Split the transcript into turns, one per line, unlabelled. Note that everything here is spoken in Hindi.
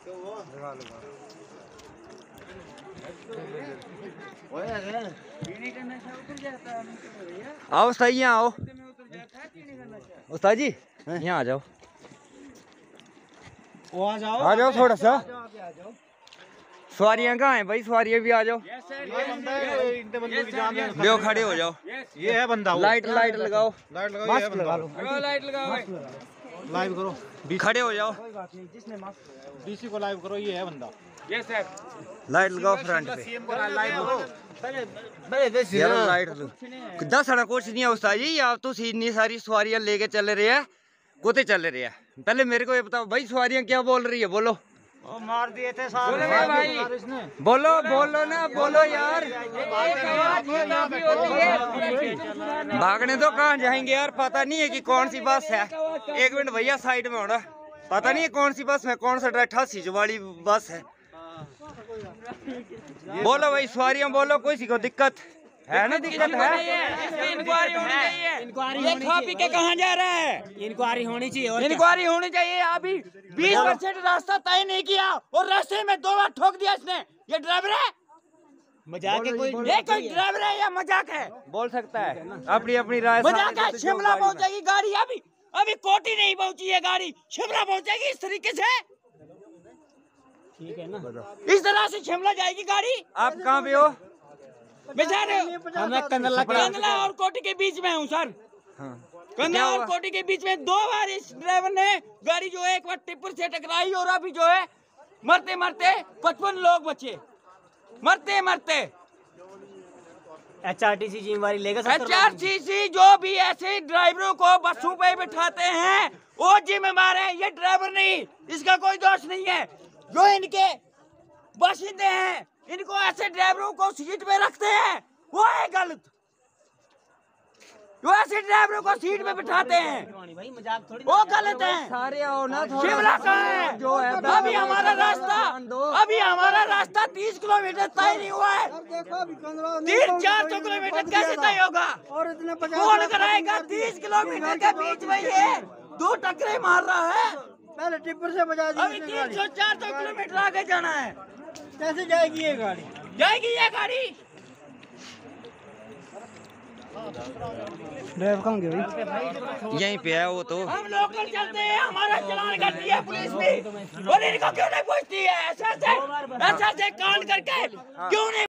आओ सही है, आओ उस्ताद जी यहाँ आ जाओ। आ जाओ थोड़ा सा। सवारियां कहाँ हैं भाई? सवारियां भी आ जाओ। लो खड़े हो जाओ।
ये है बंदा।
लाइट लगाओ।
लाइट लगा लो।
लाइट लगाओ।
लाइव करो।
खड़े हो जाओ।
डीसी को लाइव करो। ये है बंदा।
लाइट लगाओ फ्रंट पे। लाइट 10 आना कुछ नहीं है उस्ताद जी। आप तो इतनी सारी सवारियां लेके चल रहे हैं, कोते चल रहे हैं। पहले मेरे को ये बताओ भाई, सवारियां क्या बोल रही है? बोलो।
मार दिए थे सारे
भाई। बोलो ना, बोलो यार। भागने तो कहाँ जाएंगे यार? पता नहीं है कि कौन सी बस है। एक मिनट भैया साइड में होना। पता नहीं है कौन सी बस में, कौन सा 88 वाली बस है। बोलो भाई सवारियां बोलो, कोई सी को दिक्कत है ना? दिक्कत है।
इंक्वायरी होनी चाहिए। ये खा पी के कहाँ जा रहा है? इंक्वायरी होनी चाहिए।
इंक्वायरी होनी चाहिए। अभी 20% रास्ता तय नहीं किया और रास्ते में 2 बार ठोक दिया इसने। ये ड्राइवर है?
मजाक है कोई?
ये कोई ड्राइवर है या मजाक है? बोल सकता है अपनी राय। मजाक है। शिमला पहुंचेगी गाड़ी। अभी कोटी नहीं पहुंची है गाड़ी, शिमला पहुंचेगी इस तरीके से।
ठीक है ना?
इस तरह से शिमला जाएगी गाड़ी। आप कहाँ पे हो? बेचारे
हमें कंदला
और कोटी के बीच में हूँ सर। कंदला और कोटी के बीच में 2 बार इस ड्राइवर ने गाड़ी जो है एक बार टिप्पर से टकराई और अभी जो है मरते 55 लोग बचे। मरते
HRTC जिम्मेवारी लेगा?
HRTC जो भी ऐसे ड्राइवरों को बसों पे बिठाते हैं वो जिम्मेदार है, ये ड्राइवर नहीं। इसका कोई दोष नहीं है। जो इनके बाशिंदे हैं, इनको ऐसे ड्राइवरों को सीट पे रखते हैं, वो है गलत। जो ऐसे ड्राइवरों को सीट पे बिठाते हैं
भाई मजाक थोड़ी,
वो गलत है। सारे आओ ना। शिमला कहाँ है? जो है अभी हमारा रास्ता 30 किलोमीटर तय नहीं हुआ है। 300-400 किलोमीटर कैसे तय होगा? कौन कराएगा? 30 किलोमीटर के बीच में ये 2 टक्करे मार रहा है।
पहले टिप्पर से बजा दी।
अभी 300-400 किलोमीटर आगे जाना है।
कैसे जाएगी ये गाड़ी? ड्राइवर कहाँ गए भाई?
यहीं पे है वो तो।
हम लोकल चलते हैं, हमारा चलान करती है पुलिस भी, और इनको क्यों नहीं पूछती है? ऐसा कांड करके क्यों नहीं